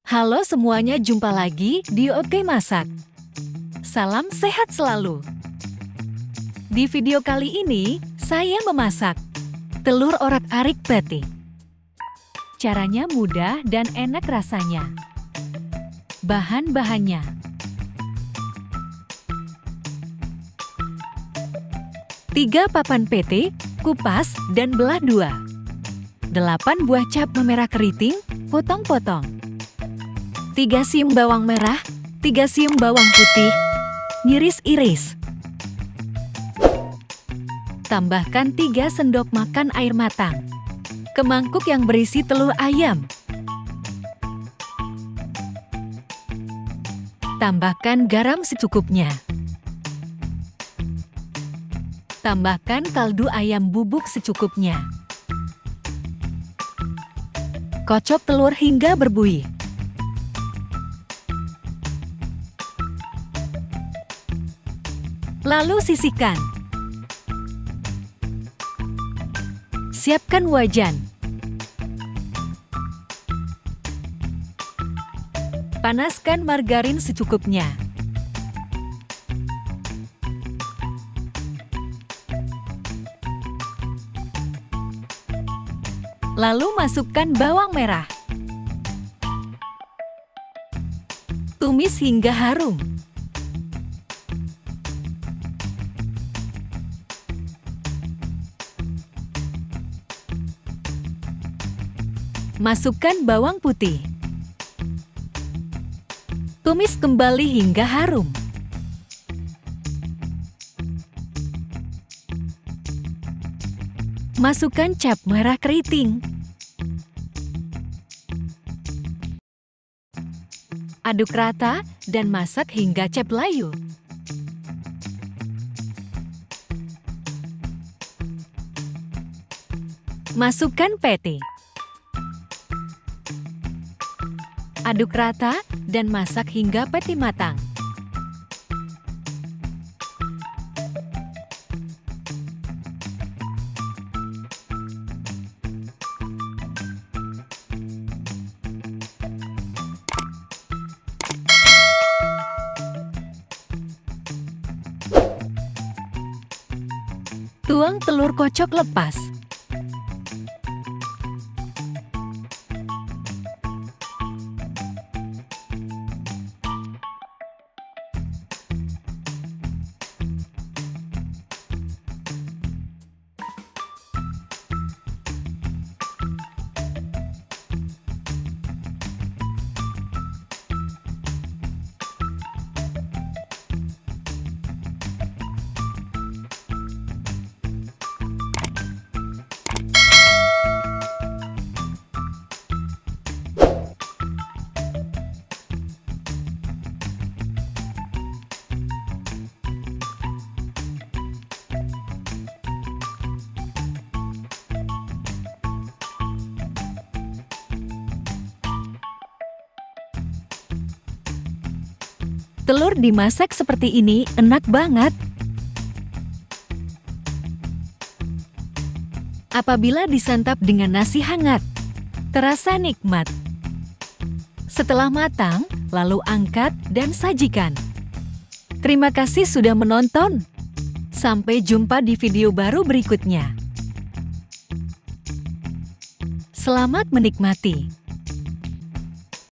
Halo semuanya, jumpa lagi di Oke Masak. Salam sehat selalu. Di video kali ini, saya memasak telur orak-arik patty. Caranya mudah dan enak rasanya. Bahan-bahannya: 3 papan pete, kupas dan belah 2. 8 buah cabai merah keriting, potong-potong. 3 siung bawang merah, 3 siung bawang putih, ngiris-iris. Tambahkan 3 sendok makan air matang ke mangkuk yang berisi telur ayam. Tambahkan garam secukupnya. Tambahkan kaldu ayam bubuk secukupnya. Kocok telur hingga berbuih. Lalu sisihkan. Siapkan wajan. Panaskan margarin secukupnya. Lalu masukkan bawang merah. Tumis hingga harum. Masukkan bawang putih. Tumis kembali hingga harum. Masukkan cabai merah keriting. Aduk rata dan masak hingga cabai layu. Masukkan patty. Aduk rata dan masak hingga patty matang. Tuang telur kocok lepas. Telur dimasak seperti ini enak banget. Apabila disantap dengan nasi hangat, terasa nikmat. Setelah matang, lalu angkat dan sajikan. Terima kasih sudah menonton. Sampai jumpa di video baru berikutnya. Selamat menikmati.